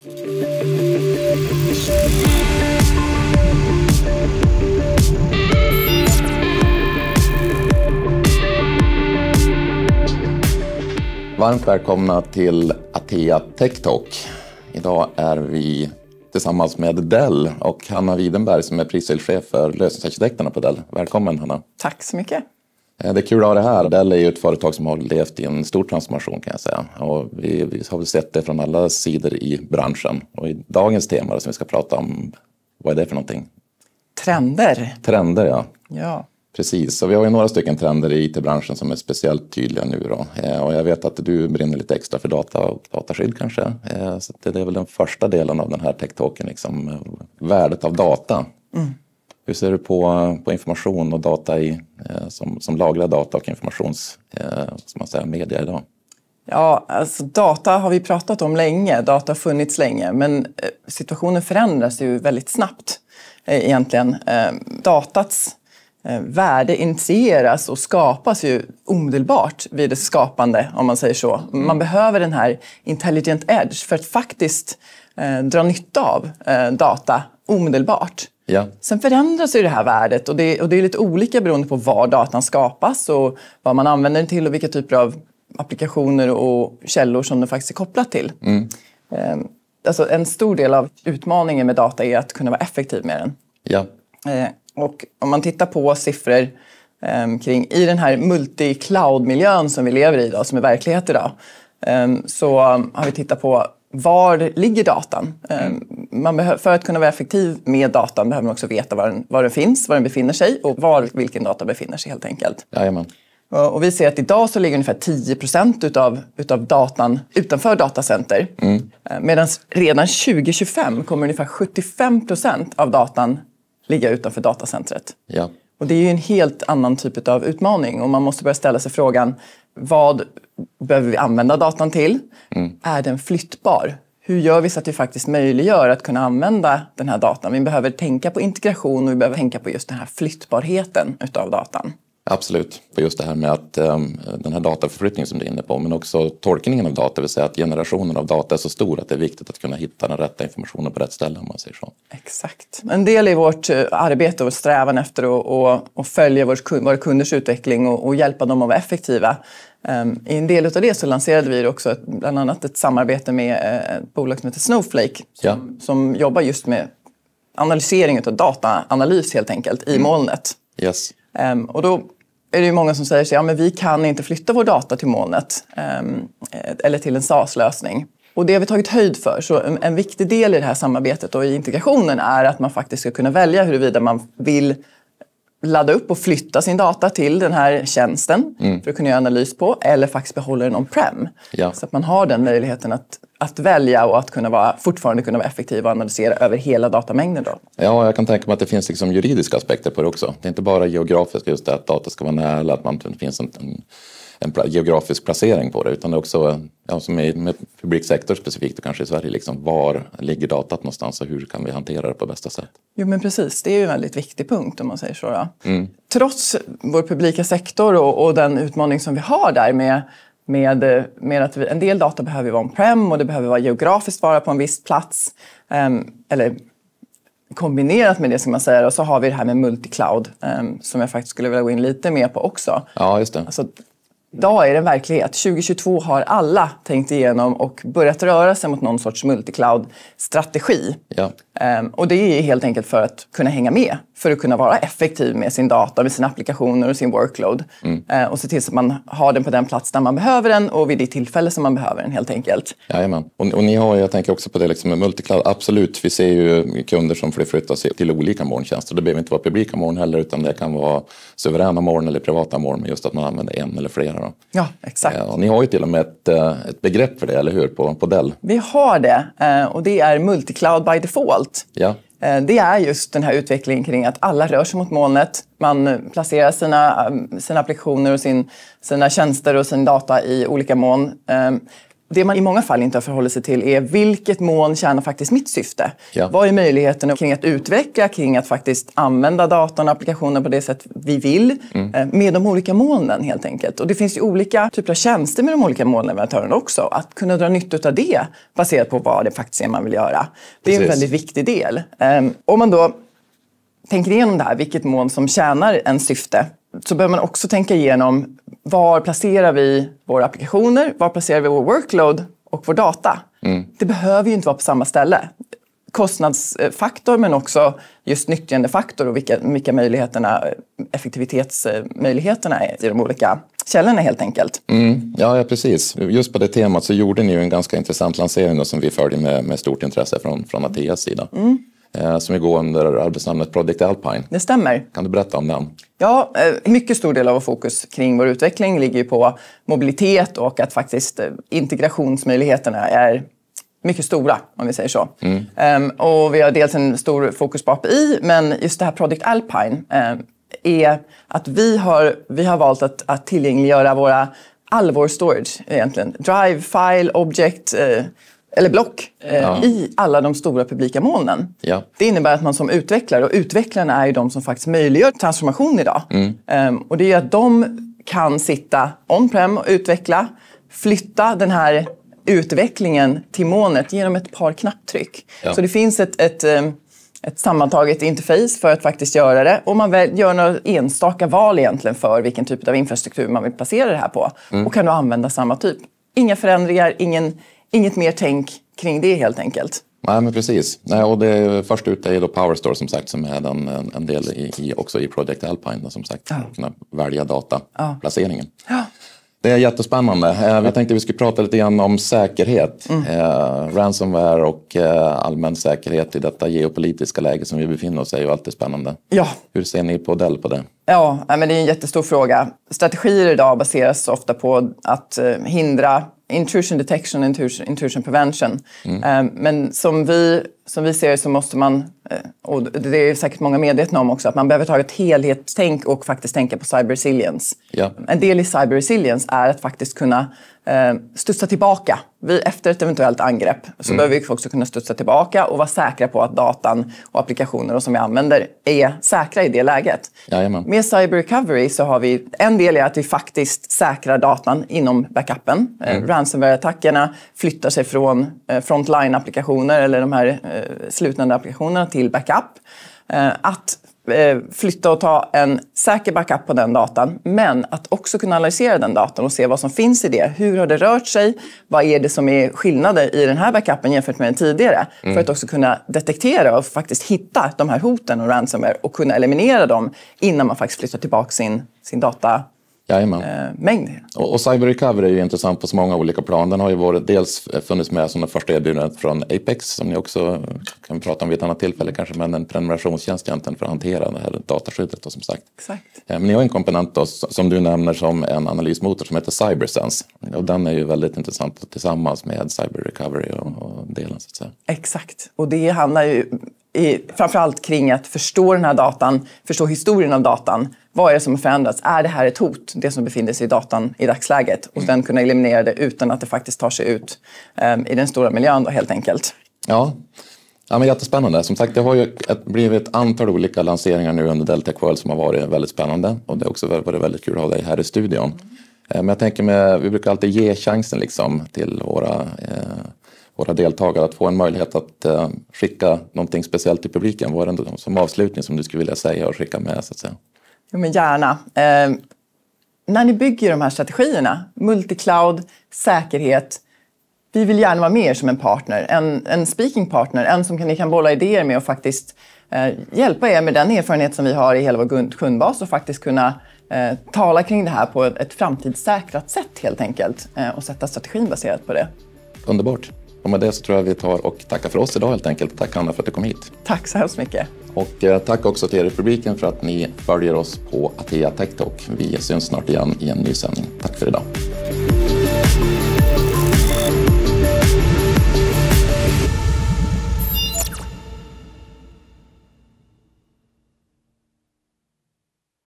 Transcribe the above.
Varmt välkomna till Atea Tech Talk. Idag är vi tillsammans med Dell och Hanna Widenberg som är prissäljchef för lösningsarkitekterna på Dell. Välkommen Hanna. Tack så mycket. Det är kul att ha det här. Dell är ju ett företag som har levt i en stor transformation kan jag säga. Och vi har väl sett det från alla sidor i branschen. Och i dagens tema som vi ska prata om, vad är det för någonting? Trender. Trender, ja. Ja. Precis, så vi har ju några stycken trender i IT-branschen som är speciellt tydliga nu då. Och jag vet att du brinner lite extra för data och dataskydd kanske. Så det är väl den första delen av den här tech-talken, liksom värdet av data. Mm. Hur ser du på information och data som lagrar data och media idag? Ja, alltså data har vi pratat om länge, data har funnits länge, men situationen förändras ju väldigt snabbt egentligen. Datats värde initieras och skapas ju omedelbart vid det skapande, om man säger så. Man behöver den här intelligent edge för att faktiskt dra nytta av data omedelbart. Ja. Sen förändras ju det här värdet och det är lite olika beroende på var datan skapas och vad man använder den till och vilka typer av applikationer och källor som det faktiskt är kopplat till. Mm. Alltså en stor del av utmaningen med data är att kunna vara effektiv med den. Ja. Och om man tittar på siffror kring i den här multi-cloud-miljön som vi lever i idag, som är verklighet idag, så har vi tittat på var ligger datan. För att kunna vara effektiv med datan behöver man också veta var den finns, var den befinner sig och vilken data befinner sig helt enkelt. Jajamän. Och vi ser att idag så ligger ungefär 10% utav datan utanför datacenter. Medan redan 2025 kommer ungefär 75% av datan ligga utanför datacentret. Ja. Och det är ju en helt annan typ av utmaning och man måste börja ställa sig frågan, vad behöver vi använda datan till? Är den flyttbar? Hur gör vi så att vi faktiskt möjliggör att kunna använda den här datan? Vi behöver tänka på integration och vi behöver tänka på just den här flyttbarheten utav datan. Absolut, för just det här med att den här dataförflyttningen som du är inne på, men också tolkningen av data, det vill säga att generationen av data är så stor att det är viktigt att kunna hitta den rätta informationen på rätt ställe, om man säger så. Exakt. En del i vårt arbete och strävan efter att följa våra kunders utveckling och hjälpa dem att vara effektiva. I en del av det så lanserade vi också bland annat ett samarbete med ett bolag som heter Snowflake som jobbar just med analysering av dataanalys helt enkelt i molnet. Yes. Och då är det ju många som säger att vi kan inte flytta vår data till molnet eller till en SaaS-lösning. Och det har vi tagit höjd för. Så en viktig del i det här samarbetet och i integrationen är att man faktiskt ska kunna välja huruvida man vill ladda upp och flytta sin data till den här tjänsten för att kunna göra analys på eller faktiskt behålla den on-prem. Ja. Så att man har den möjligheten att välja och att fortfarande kunna vara effektiv och analysera över hela datamängden då. Ja, jag kan tänka mig att det finns liksom juridiska aspekter på det också. Det är inte bara geografiskt, just det att data ska vara nära eller att det finns en geografisk placering på det, utan det är också, som är med publik sektor specifikt och kanske i Sverige, liksom, var ligger datat någonstans och hur kan vi hantera det på bästa sätt? Jo, men precis. Det är ju en väldigt viktig punkt om man säger så. Då. Trots vår publika sektor och den utmaning som vi har där med att en del data behöver vara on-prem och det behöver vara geografiskt vara på en viss plats. Eller kombinerat med det ska man säga. Och så har vi det här med multicloud som jag faktiskt skulle vilja gå in lite mer på också. Ja, just det. Alltså, idag är det en verklighet. 2022 har alla tänkt igenom och börjat röra sig mot någon sorts multicloud-strategi. Ja. Och det är helt enkelt för att kunna hänga med. För att kunna vara effektiv med sin data, med sina applikationer och sin workload. Och se till så att man har den på den plats där man behöver den och vid det tillfälle som man behöver den helt enkelt. Jajamän. Och ni har, jag tänker också på det liksom med multicloud. Absolut, vi ser ju kunder som flyttar sig till olika molntjänster. Det behöver inte vara publika moln heller utan det kan vara suveräna moln eller privata moln med just att man använder en eller flera. Då. Ja, exakt. Och ni har ju till och med ett begrepp för det, eller hur? På Dell. Vi har det och det är multicloud by default. Ja. Det är just den här utvecklingen kring att alla rör sig mot molnet. Man placerar sina applikationer och sina tjänster och sin data i olika moln. Det man i många fall inte har förhållit sig till är vilket moln tjänar faktiskt mitt syfte. Ja. Vad är möjligheterna kring att utveckla, kring att faktiskt använda datorn och applikationen på det sätt vi vill med de olika molnen helt enkelt. Och det finns ju olika typer av tjänster med de olika molnleverantörerna också. Att kunna dra nytta av det baserat på vad det faktiskt är man vill göra. Det är en väldigt viktig del. Om man då tänker igenom det här, vilket moln som tjänar en syfte, så behöver man också tänka igenom var placerar vi våra applikationer, var placerar vi vår workload och vår data. Det behöver ju inte vara på samma ställe. Kostnadsfaktor men också just nyttjandefaktor och vilka möjligheterna, effektivitetsmöjligheterna är i de olika källorna helt enkelt. Ja, precis. Just på det temat så gjorde ni ju en ganska intressant lansering då, som vi följde med stort intresse från Ateas sida. Som går under arbetsnamnet Project Alpine. Det stämmer. Kan du berätta om den? Ja, mycket stor del av vår fokus kring vår utveckling ligger ju på mobilitet och att faktiskt integrationsmöjligheterna är mycket stora, om vi säger så. Och vi har dels en stor fokus på API, men just det här Project Alpine är att vi har valt att tillgängliggöra all vår storage egentligen. Drive, file, object eller block i alla de stora publika molnen. Ja. Det innebär att man som utvecklare, och utvecklarna är ju de som faktiskt möjliggör transformation idag. Och det är ju att de kan sitta on-prem och utveckla, flytta den här utvecklingen till molnet genom ett par knapptryck. Ja. Så det finns ett sammantaget interface för att faktiskt göra det. Och man gör några enstaka val egentligen för vilken typ av infrastruktur man vill placera det här på. Och kan då använda samma typ. Inga förändringar, inget mer tänk kring det helt enkelt. Nej, men precis. Nej, och det först ut är då PowerStore som sagt, som är en del också i Project Alpine då, som sagt. Kunna välja dataplaceringen. Ja. Det är jättespännande. Jag tänkte vi skulle prata lite grann om säkerhet. Ransomware och allmän säkerhet i detta geopolitiska läge som vi befinner oss i är ju alltid spännande. Ja. Hur ser ni på Dell på det? Ja, men det är en jättestor fråga. Strategier idag baseras ofta på att hindra intrusion detection och intrusion prevention. Men som vi ser det så måste man, och det är säkert många medvetna om också, att man behöver ta ett helhetstänk och faktiskt tänka på cyber resilience. Ja. En del i cyber resilience är att faktiskt kunna studsa tillbaka. Efter ett eventuellt angrepp så behöver vi också kunna studsa tillbaka och vara säkra på att datan och applikationer som vi använder är säkra i det läget. Jajamän. Med cyber recovery så har vi en del i att vi faktiskt säkrar datan inom backupen. Ransomware-attackerna flyttar sig från frontline-applikationer eller de här slutande applikationerna till backup. Att flytta och ta en säker backup på den datan, men att också kunna analysera den datan och se vad som finns i det. Hur har det rört sig? Vad är det som är skillnader i den här backupen jämfört med den tidigare? För att också kunna detektera och faktiskt hitta de här hoten och ransomware och kunna eliminera dem innan man faktiskt flyttar tillbaka sin datamängd. Och cyber recovery är ju intressant på så många olika plan. Den har ju dels funnits med som det första erbjudandet från Apex som ni också kan prata om vid ett annat tillfälle kanske, men en prenumerationstjänst egentligen för att hantera det här dataskyddet då, som sagt. Exakt. Men ni har en komponent då, som du nämner som en analysmotor som heter CyberSense. Och den är ju väldigt intressant tillsammans med cyber recovery och delen så att säga. Exakt. Och det handlar ju framförallt kring att förstå den här datan, förstå historien av datan. Vad är det som har förändrats? Är det här ett hot, det som befinner sig i datan i dagsläget? Och sen kunna eliminera det utan att det faktiskt tar sig ut i den stora miljön då, helt enkelt. Ja, men jättespännande. Som sagt, det har ju blivit ett antal olika lanseringar nu under Dell Tech World som har varit väldigt spännande. Och det har också varit väldigt kul att ha dig här i studion. Men jag tänker vi brukar alltid ge chansen liksom till våra deltagare att få en möjlighet att skicka någonting speciellt till publiken. Vad är det som avslutning som du skulle vilja säga och skicka med så att säga? Ja, men gärna. När ni bygger de här strategierna, multicloud, säkerhet, vi vill gärna vara med er som en partner, en speaking partner, en som ni kan bolla idéer med och faktiskt hjälpa er med den erfarenhet som vi har i hela vår kundbas och faktiskt kunna tala kring det här på ett framtidssäkrat sätt helt enkelt och sätta strategin baserat på det. Underbart. Och med det så tror jag vi tar och tackar för oss idag helt enkelt. Tack Anna för att du kom hit. Tack så hemskt mycket. Och tack också till er i publiken för att ni följer oss på Atea Tech Talk. Vi syns snart igen i en ny sändning. Tack för idag.